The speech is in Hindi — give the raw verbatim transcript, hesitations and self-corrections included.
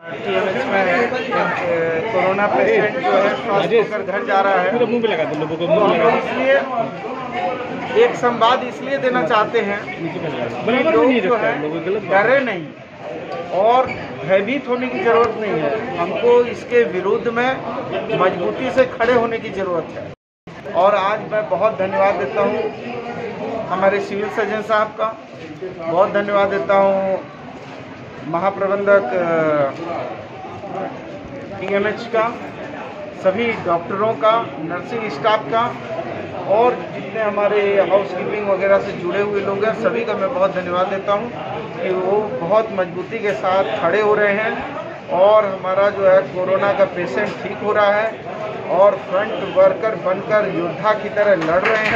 टीएमएच में है, कोरोना पेशेंट जो है स्वस्थ होकर घर जा रहा है, तो हम लोग इसलिए एक संवाद इसलिए देना चाहते हैं कि लोग जो है डरे नहीं और भयभीत होने की जरूरत नहीं है। हमको इसके विरुद्ध में मजबूती से खड़े होने की जरूरत है। और आज मैं बहुत धन्यवाद देता हूँ हमारे सिविल सर्जन साहब का, बहुत धन्यवाद देता हूँ महाप्रबंधक टीएमएच का, सभी डॉक्टरों का, नर्सिंग स्टाफ का और जितने हमारे हाउसकीपिंग वगैरह से जुड़े हुए लोग हैं, सभी का मैं बहुत धन्यवाद देता हूं कि वो बहुत मजबूती के साथ खड़े हो रहे हैं और हमारा जो है कोरोना का पेशेंट ठीक हो रहा है और फ्रंट वर्कर बनकर योद्धा की तरह लड़ रहे हैं।